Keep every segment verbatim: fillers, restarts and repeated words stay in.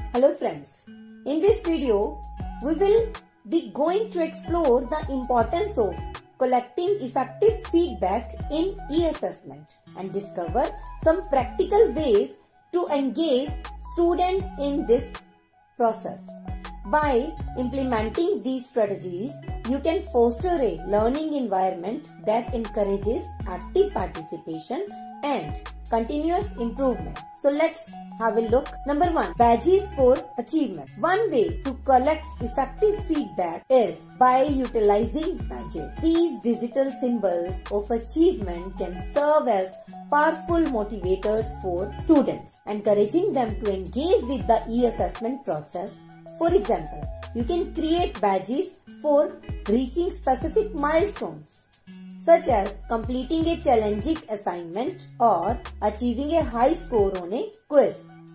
Hello friends, in this video we will be going to explore the importance of collecting effective feedback in e-assessment and discover some practical ways to engage students in this process. By implementing these strategies, you can foster a learning environment that encourages active participation and continuous improvement. So let's have a look. Number one, badges for achievement. One way to collect effective feedback is by utilizing badges. These digital symbols of achievement can serve as powerful motivators for students, encouraging them to engage with the e-assessment process. For example, you can create badges for reaching specific milestones, such as completing a challenging assignment or achieving a high score on a quiz.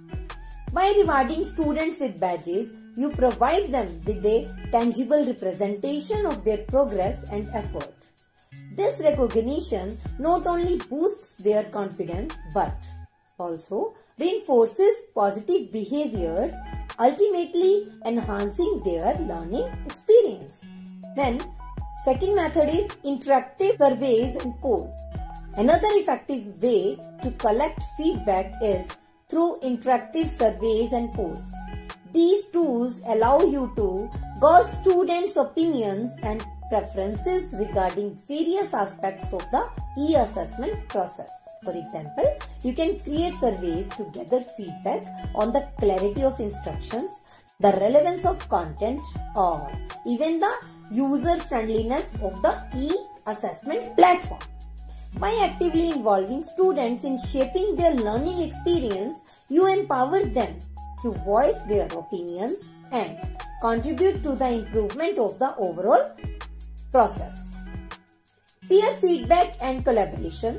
By rewarding students with badges, you provide them with a tangible representation of their progress and effort. This recognition not only boosts their confidence but also reinforces positive behaviors, ultimately enhancing their learning experience. Then, second method is interactive surveys and polls. Another effective way to collect feedback is through interactive surveys and polls. These tools allow you to gauge students' opinions and preferences regarding various aspects of the e-assessment process. For example, you can create surveys to gather feedback on the clarity of instructions, the relevance of content, or even the user-friendliness of the e-assessment platform. By actively involving students in shaping their learning experience, you empower them to voice their opinions and contribute to the improvement of the overall process. Peer feedback and collaboration.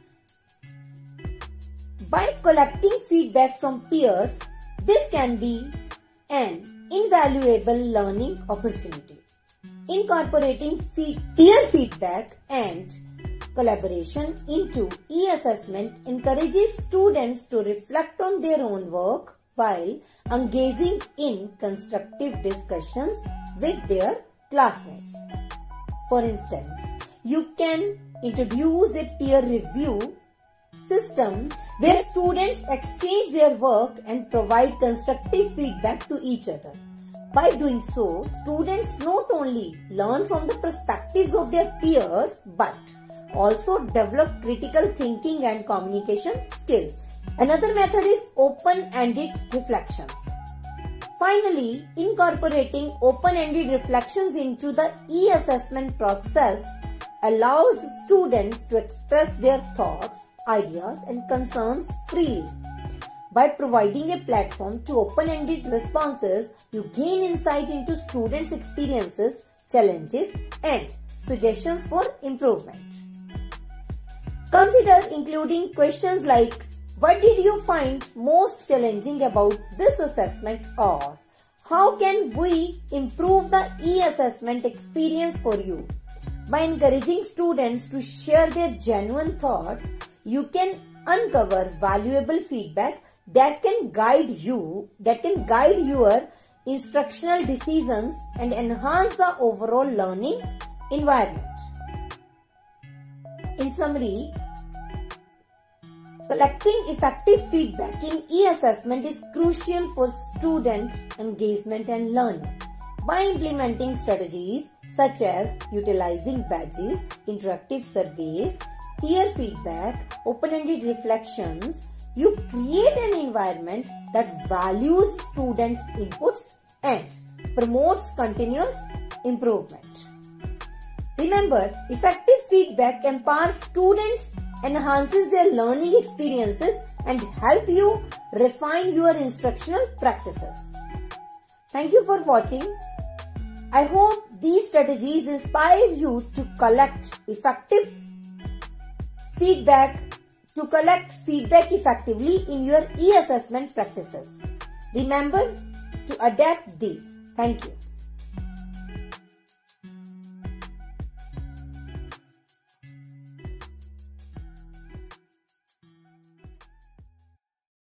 By collecting feedback from peers, this can be an invaluable learning opportunity. Incorporating feed, peer feedback and collaboration into e-assessment encourages students to reflect on their own work while engaging in constructive discussions with their classmates. For instance, you can introduce a peer review system where students exchange their work and provide constructive feedback to each other. By doing so, students not only learn from the perspectives of their peers but also develop critical thinking and communication skills. Another method is open-ended reflections. Finally, incorporating open-ended reflections into the e-assessment process allows students to express their thoughts, ideas, and concerns freely. By providing a platform to open-ended responses, you gain insight into students' experiences, challenges, and suggestions for improvement. Consider including questions like, what did you find most challenging about this assessment, or how can we improve the e-assessment experience for you? By encouraging students to share their genuine thoughts, you can uncover valuable feedback that can guide you, that can guide your instructional decisions and enhance the overall learning environment. In summary, collecting effective feedback in e-assessment is crucial for student engagement and learning. By implementing strategies such as utilizing badges, interactive surveys, peer feedback, open-ended reflections, you create an environment that values students' inputs and promotes continuous improvement. Remember, effective feedback empowers students, enhances their learning experiences, and help you refine your instructional practices. Thank you for watching. I hope these strategies inspire you to collect effective feedback, to collect feedback effectively in your e-assessment practices. Remember to adapt these. Thank you.